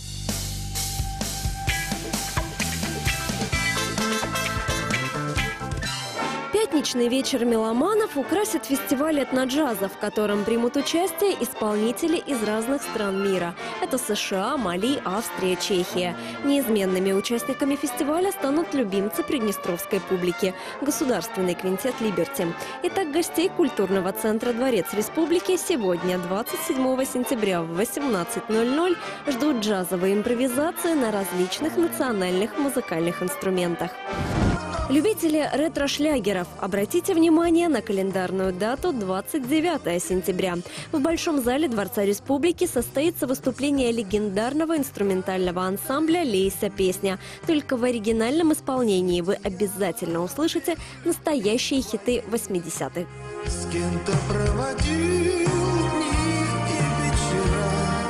Пятничный вечер меломанов украсит фестиваль этноджаза, в котором примут участие исполнители из разных стран мира. Это США, Мали, Австрия, Чехия. Неизменными участниками фестиваля станут любимцы приднестровской публики – государственный квинтет «Либерти». Итак, гостей культурного центра «Дворец Республики» сегодня, 27 сентября в 18:00, ждут джазовые импровизации на различных национальных музыкальных инструментах. Любители ретро-шлягеров, обратите внимание на календарную дату 29 сентября. В Большом зале Дворца Республики состоится выступление легендарного инструментального ансамбля «Лейся песня». Только в оригинальном исполнении вы обязательно услышите настоящие хиты 80-х. С кем-то проводил дни и вечера,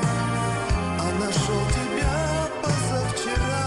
а нашел тебя позавчера.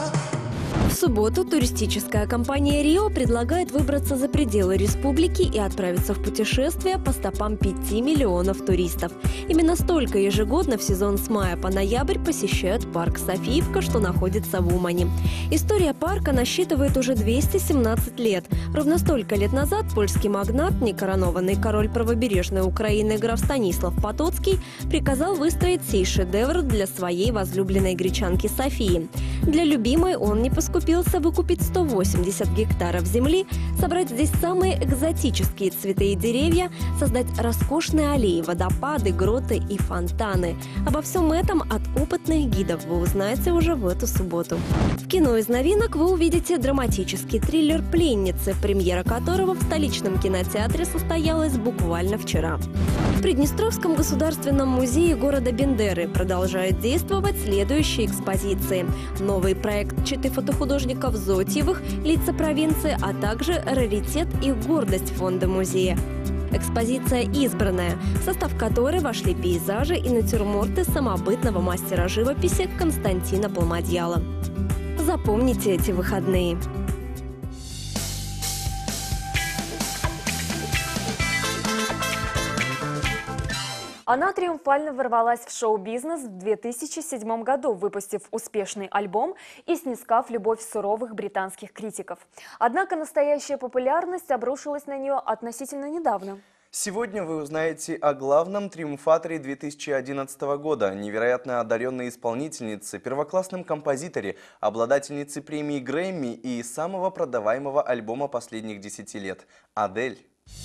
В субботу туристическая компания «Рио» предлагает выбраться за пределы республики и отправиться в путешествие по стопам 5 миллионов туристов. Именно столько ежегодно в сезон с мая по ноябрь посещают парк Софиевка, что находится в Умане. История парка насчитывает уже 217 лет. Ровно столько лет назад польский магнат, некоронованный король правобережной Украины граф Станислав Потоцкий, приказал выстроить сей шедевр для своей возлюбленной гречанки Софии. Для любимой он не поскупился выкупить 180 гектаров земли, собрать здесь самые экзотические цветы и деревья, создать роскошные аллеи, водопады, гроты и фонтаны. Обо всем этом от опытных гидов вы узнаете уже в эту субботу. В кино из новинок вы увидите драматический триллер «Пленницы», премьера которого в столичном кинотеатре состоялась буквально вчера. В Приднестровском государственном музее города Бендеры продолжают действовать следующие экспозиции. Новый проект читы фотохудожников Зотьевых «Лица провинции», а также раритет и гордость фонда музея. Экспозиция «Избранная», в состав которой вошли пейзажи и натюрморты самобытного мастера живописи Константина Полмадьяла. Запомните эти выходные. Она триумфально ворвалась в шоу-бизнес в 2007 году, выпустив успешный альбом и снискав любовь суровых британских критиков. Однако настоящая популярность обрушилась на нее относительно недавно. Сегодня вы узнаете о главном триумфаторе 2011 года, невероятно одаренной исполнительнице, первоклассном композиторе, обладательнице премии Грэмми и самого продаваемого альбома последних 10 лет – Адель.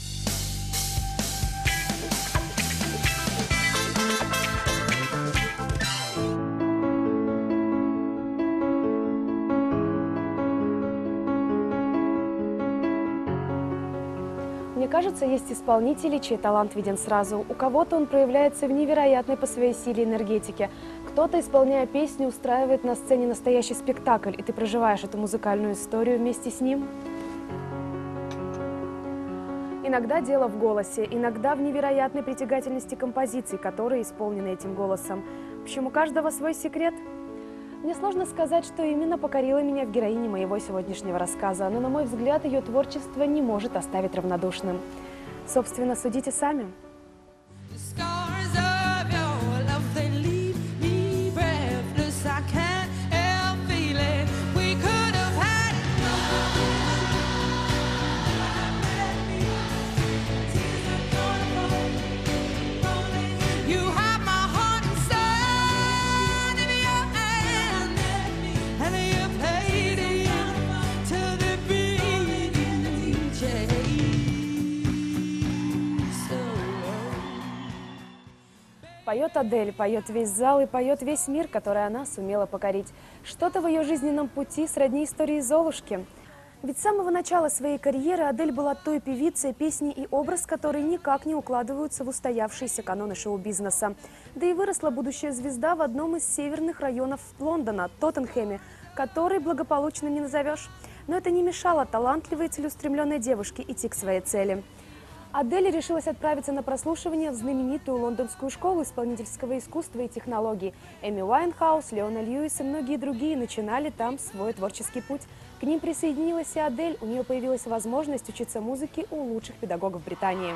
Мне кажется, есть исполнители, чей талант виден сразу. У кого-то он проявляется в невероятной по своей силе энергетике. Кто-то, исполняя песню, устраивает на сцене настоящий спектакль, и ты проживаешь эту музыкальную историю вместе с ним. Иногда дело в голосе, иногда в невероятной притягательности композиций, которые исполнены этим голосом. В общем, у каждого свой секрет. Мне сложно сказать, что именно покорило меня в героине моего сегодняшнего рассказа, но, на мой взгляд, ее творчество не может оставить равнодушным. Собственно, судите сами. Поет Адель, поет весь зал и поет весь мир, который она сумела покорить. Что-то в ее жизненном пути сродни истории Золушки. Ведь с самого начала своей карьеры Адель была той певицей, песни и образ, которые никак не укладываются в устоявшиеся каноны шоу-бизнеса. Да и выросла будущая звезда в одном из северных районов Лондона, Тоттенхэме, который благополучно не назовешь. Но это не мешало талантливой и целеустремленной девушке идти к своей цели. Адель решилась отправиться на прослушивание в знаменитую лондонскую школу исполнительского искусства и технологий. Эми Уайнхаус, Леона Льюис и многие другие начинали там свой творческий путь. К ним присоединилась и Адель. У нее появилась возможность учиться музыке у лучших педагогов Британии.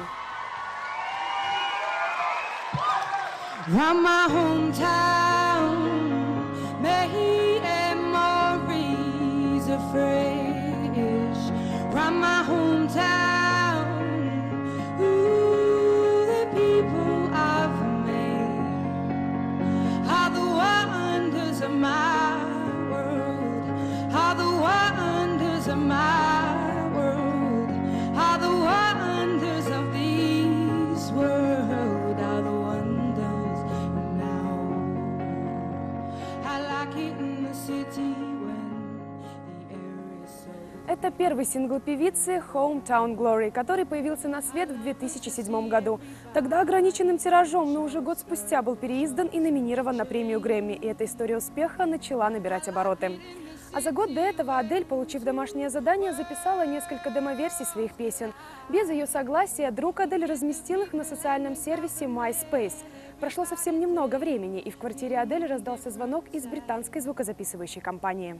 Это первый сингл певицы «Hometown Glory», который появился на свет в 2007 году. Тогда ограниченным тиражом, но уже год спустя был переиздан и номинирован на премию Грэмми. И эта история успеха начала набирать обороты. А за год до этого Адель, получив домашнее задание, записала несколько демо-версий своих песен. Без ее согласия друг Адель разместил их на социальном сервисе MySpace. Прошло совсем немного времени, и в квартире Адель раздался звонок из британской звукозаписывающей компании.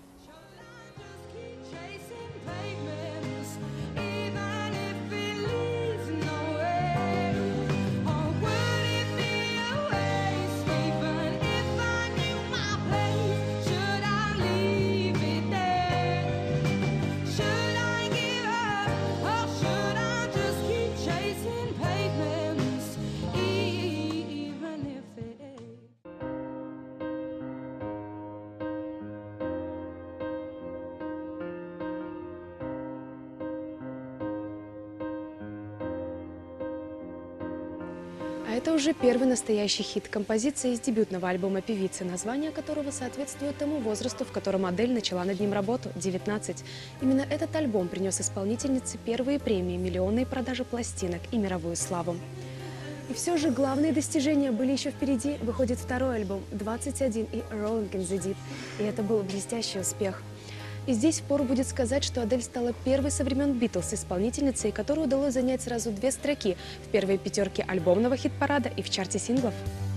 А это уже первый настоящий хит, композиция из дебютного альбома певицы, название которого соответствует тому возрасту, в котором Адель начала над ним работу – 19. Именно этот альбом принес исполнительнице первые премии, миллионные продажи пластинок и мировую славу. И все же главные достижения были еще впереди. Выходит второй альбом «21» и «Rolling in the Deep». И это был блестящий успех. И здесь впору будет сказать, что Адель стала первой со времен Битлз исполнительницей, которой удалось занять сразу 2 строки в первой пятерке альбомного хит-парада и в чарте синглов.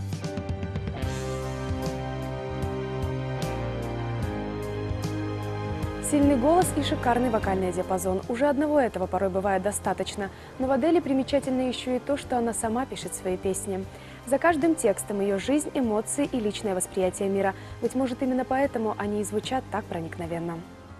Сильный голос и шикарный вокальный диапазон. Уже одного этого порой бывает достаточно. Но в Аделе примечательно еще и то, что она сама пишет свои песни. За каждым текстом ее жизнь, эмоции и личное восприятие мира. Быть может, именно поэтому они и звучат так проникновенно.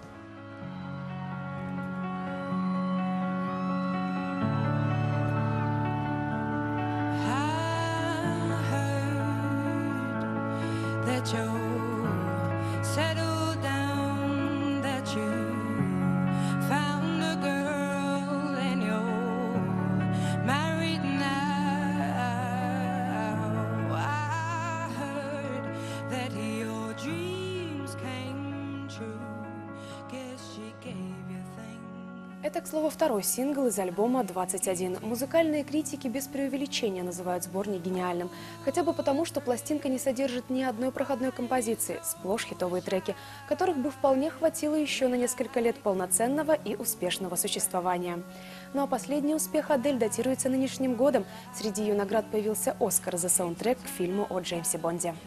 Это, к слову, второй сингл из альбома «21». Музыкальные критики без преувеличения называют сборник гениальным. Хотя бы потому, что пластинка не содержит ни одной проходной композиции, сплошь хитовые треки, которых бы вполне хватило еще на несколько лет полноценного и успешного существования. Ну а последний успех Адель датируется нынешним годом. Среди ее наград появился «Оскар» за саундтрек к фильму о Джеймсе Бонде.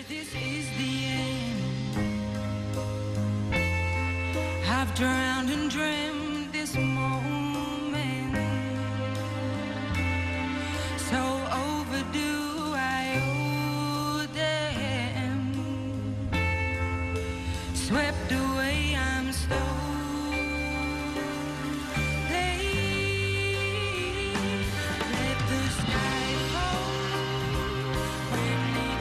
This moment, so overdue, I owe them. Swept away, I'm so late. Let the sky fall when it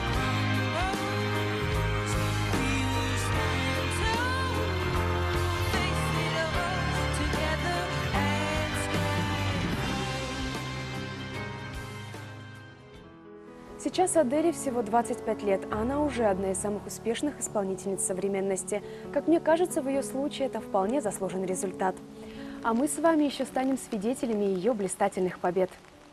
crumbles. We will stand tall, face it all. Сейчас Аделе всего 25 лет, а она уже одна из самых успешных исполнительниц современности. Как мне кажется, в ее случае это вполне заслуженный результат. А мы с вами еще станем свидетелями ее блистательных побед.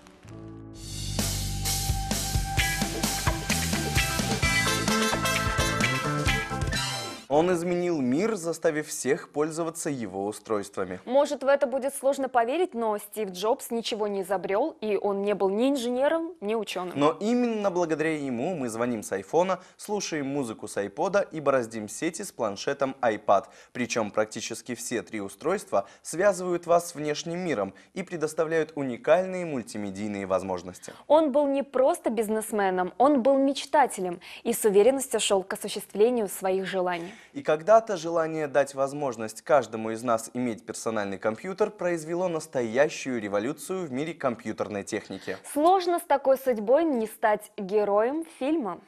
Он изменил мир, заставив всех пользоваться его устройствами. Может, в это будет сложно поверить, но Стив Джобс ничего не изобрел, и он не был ни инженером, ни ученым. Но именно благодаря ему мы звоним с айфона, слушаем музыку с айпода и бороздим сети с планшетом iPad. Причем практически все три устройства связывают вас с внешним миром и предоставляют уникальные мультимедийные возможности. Он был не просто бизнесменом, он был мечтателем и с уверенностью шел к осуществлению своих желаний. И когда-то желание дать возможность каждому из нас иметь персональный компьютер произвело настоящую революцию в мире компьютерной техники. Сложно с такой судьбой не стать героем фильма.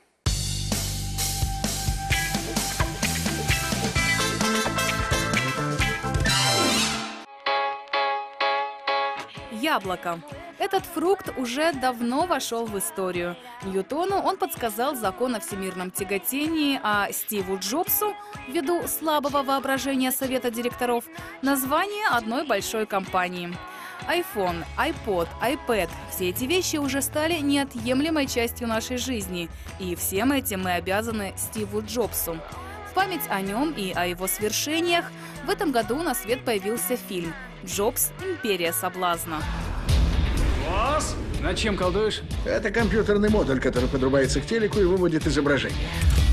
Яблоко. Этот фрукт уже давно вошел в историю. Ньютону он подсказал закон о всемирном тяготении, а Стиву Джобсу, ввиду слабого воображения совета директоров, название одной большой компании. iPhone, iPod, iPad – все эти вещи уже стали неотъемлемой частью нашей жизни. И всем этим мы обязаны Стиву Джобсу. В память о нем и о его свершениях в этом году на свет появился фильм «Джобс. Империя соблазна». Босс, над чем колдуешь? Это компьютерный модуль, который подрубается к телеку и выводит изображение.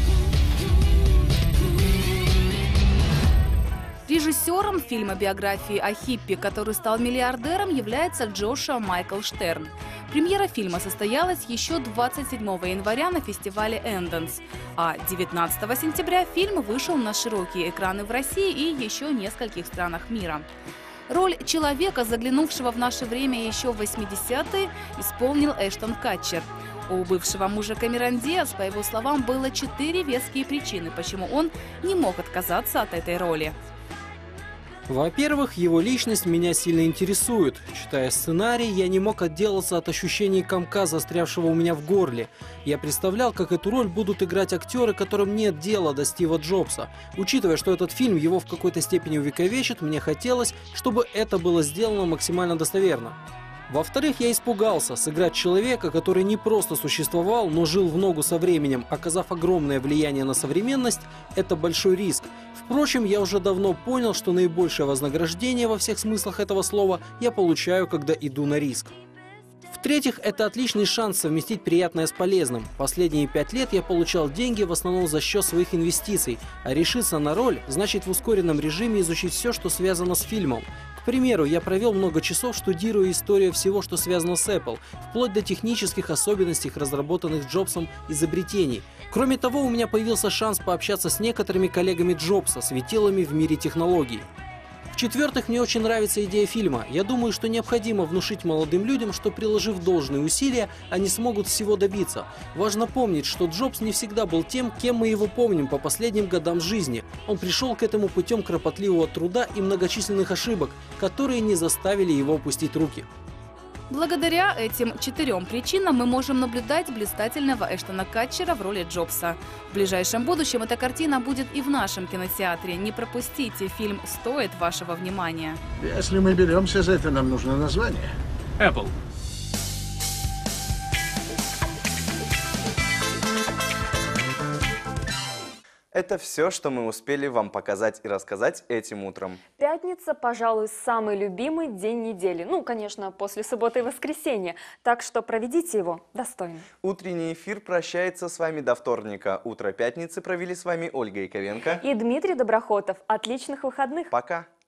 Режиссером фильма биографии о хиппи, который стал миллиардером, является Джошуа Майкл Штерн. Премьера фильма состоялась еще 27 января на фестивале Энденс, а 19 сентября фильм вышел на широкие экраны в России и еще нескольких странах мира. Роль человека, заглянувшего в наше время еще в 80-е, исполнил Эштон Катчер. У бывшего мужа Камерон Диаз, по его словам, было 4 веские причины, почему он не мог отказаться от этой роли. Во-первых, его личность меня сильно интересует. Читая сценарий, я не мог отделаться от ощущения комка, застрявшего у меня в горле. Я представлял, как эту роль будут играть актеры, которым нет дела до Стива Джобса. Учитывая, что этот фильм его в какой-то степени увековечит, мне хотелось, чтобы это было сделано максимально достоверно. Во-вторых, я испугался сыграть человека, который не просто существовал, но жил в ногу со временем, оказав огромное влияние на современность, это большой риск. Впрочем, я уже давно понял, что наибольшее вознаграждение во всех смыслах этого слова я получаю, когда иду на риск. В-третьих, это отличный шанс совместить приятное с полезным. Последние 5 лет я получал деньги в основном за счет своих инвестиций, а решиться на роль значит в ускоренном режиме изучить все, что связано с фильмом. К примеру, я провел много часов, штудируя историю всего, что связано с Apple, вплоть до технических особенностей разработанных Джобсом изобретений. Кроме того, у меня появился шанс пообщаться с некоторыми коллегами Джобса, светилами в мире технологий. В-четвертых, мне очень нравится идея фильма. Я думаю, что необходимо внушить молодым людям, что, приложив должные усилия, они смогут всего добиться. Важно помнить, что Джобс не всегда был тем, кем мы его помним по последним годам жизни. Он пришел к этому путем кропотливого труда и многочисленных ошибок, которые не заставили его опустить руки. Благодаря этим 4 причинам мы можем наблюдать блистательного Эштона Катчера в роли Джобса. В ближайшем будущем эта картина будет и в нашем кинотеатре. Не пропустите, фильм стоит вашего внимания. Если мы беремся за это, нам нужно название. Apple. Это все, что мы успели вам показать и рассказать этим утром. Пятница, пожалуй, самый любимый день недели. Ну, конечно, после субботы и воскресенья. Так что проведите его достойно. Утренний эфир прощается с вами до вторника. Утро пятницы провели с вами Ольга Яковенко и Дмитрий Доброхотов. Отличных выходных. Пока.